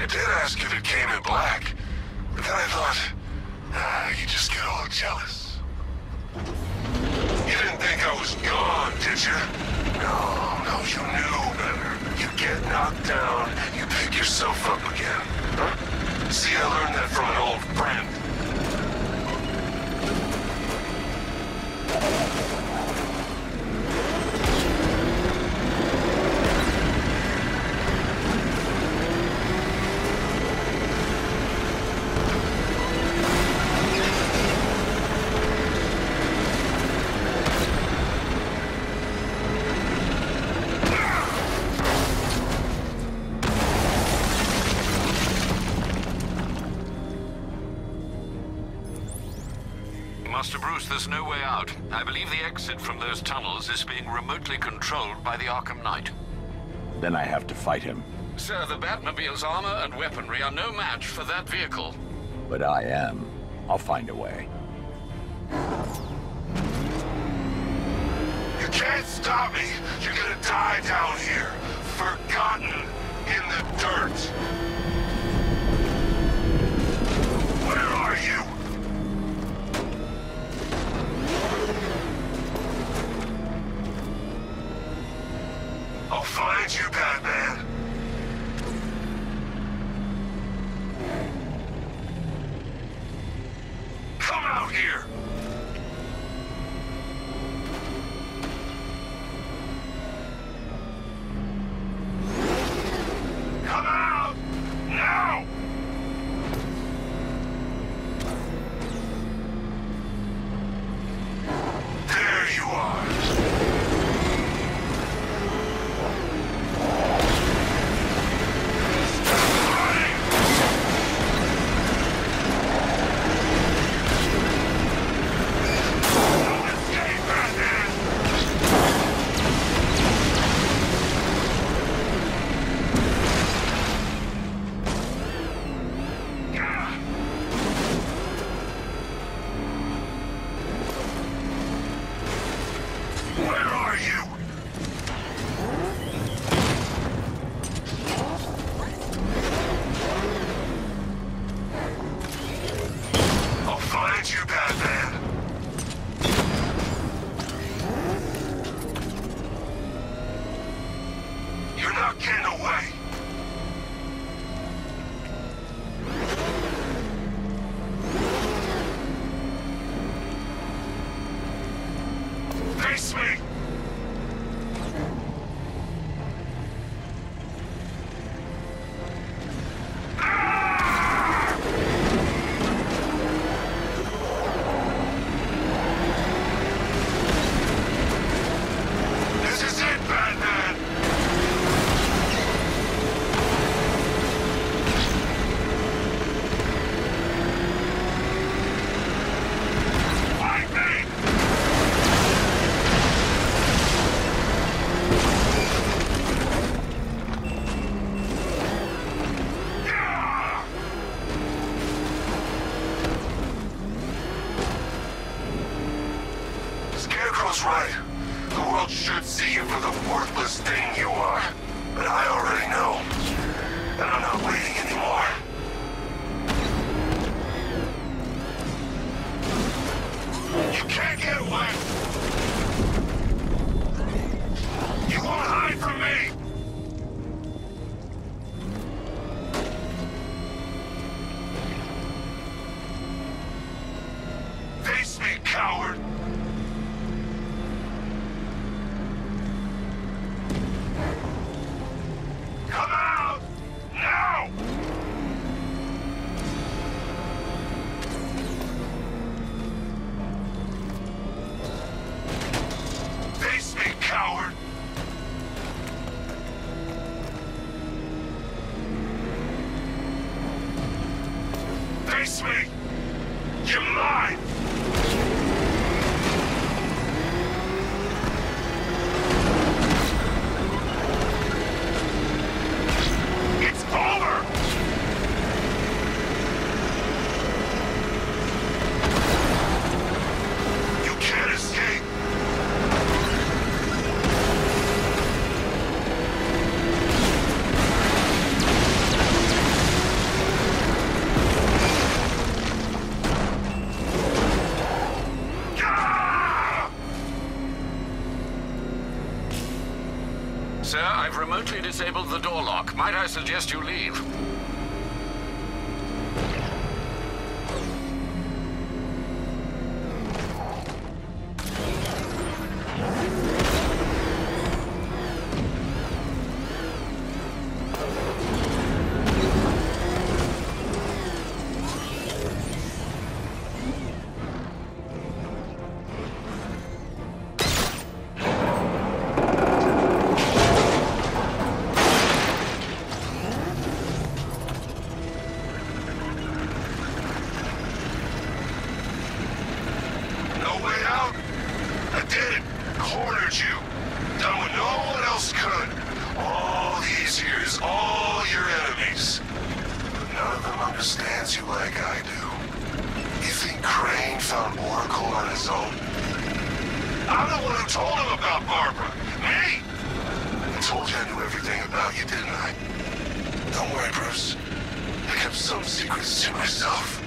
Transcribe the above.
I did ask if it came in black, but then I thought, you just get all jealous. You didn't think I was gone, did you? No, you knew better. You get knocked down, you pick yourself up again. Huh? See, I learned that from an old friend. Master Bruce, there's no way out. I believe the exit from those tunnels is being remotely controlled by the Arkham Knight. Then I have to fight him. Sir, the Batmobile's armor and weaponry are no match for that vehicle. But I am. I'll find a way. You can't stop me. You're gonna die down here. Forgotten in the dirt. Where are you? I'll find you, Batman. Come out here. Come out! Now! There you are. Face me! This is it, Batman! Fight me! Scarecrow's right. The world should see you for the worthless thing you are. But I already know. And I'm not waiting anymore. You can't get away! You won't hide from me! Face me, coward! Come out! Now! Face me, coward! Face me! You're mine! It's over! You can't escape! remotely disabled the door lock. Might I suggest you leave? Don't worry, Bruce. I kept some secrets to myself.